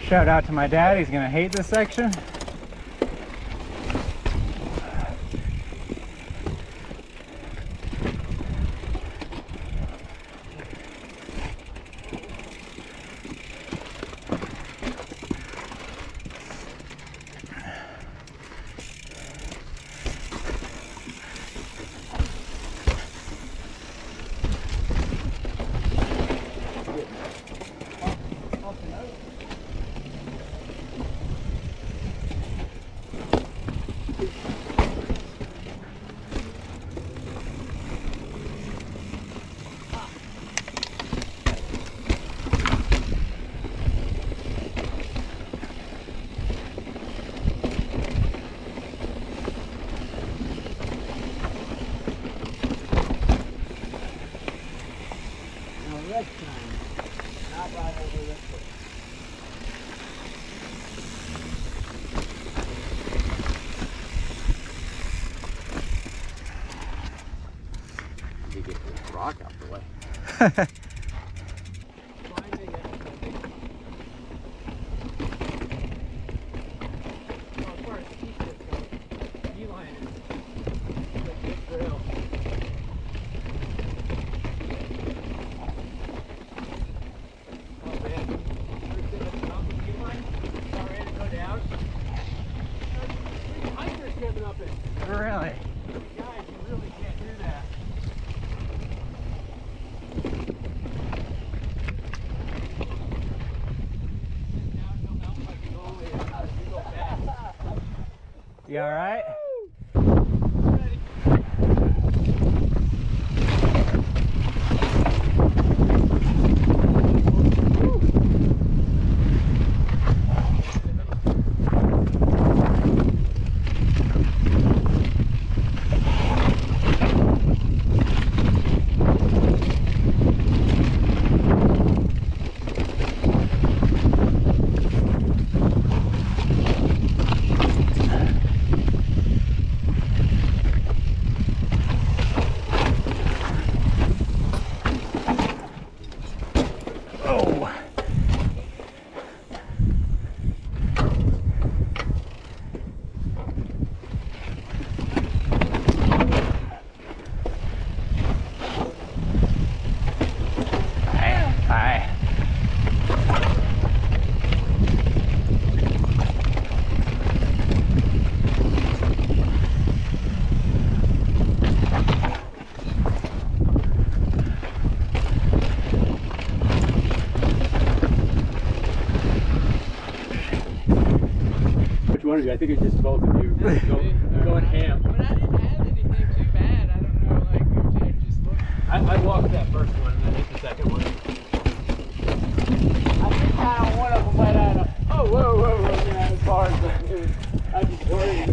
Shout out to my dad, he's gonna hate this section. Rock out the way. Really? Guys, you really can't do that. You all right? One of you. I think it's just both of you going ham. But I didn't have anything too bad. I don't know, like, it just looked... I walked that first one and then hit the second one. I think kind of one of them went out of, oh, whoa, yeah, as far as I just worried.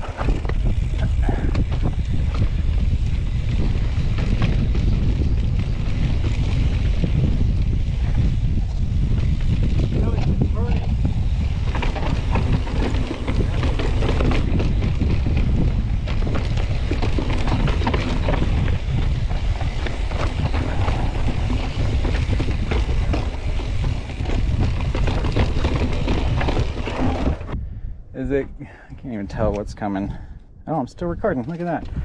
Is it? I can't even tell what's coming. Oh, I'm still recording. Look at that.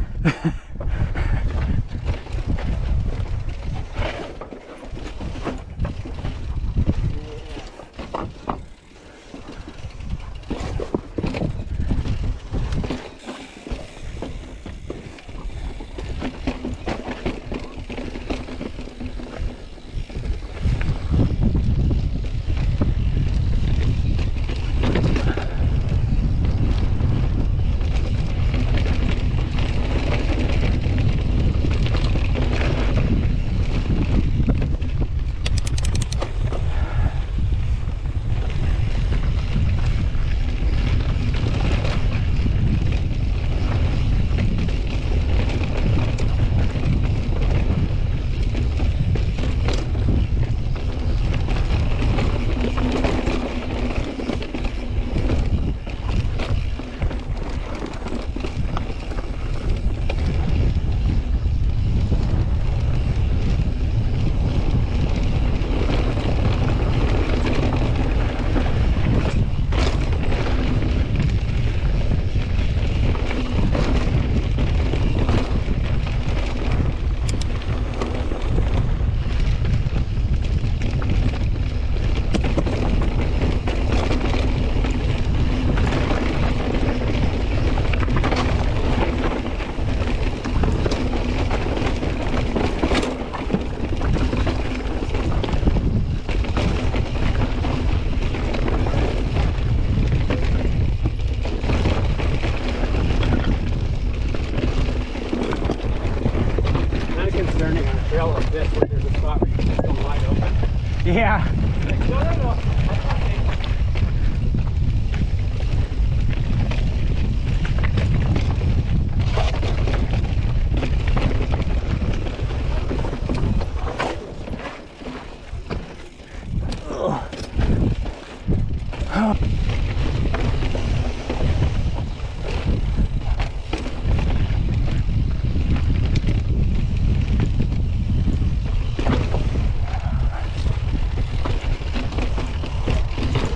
Yeah. No.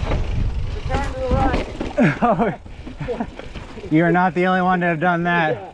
Oh, you're not the only one to have done that.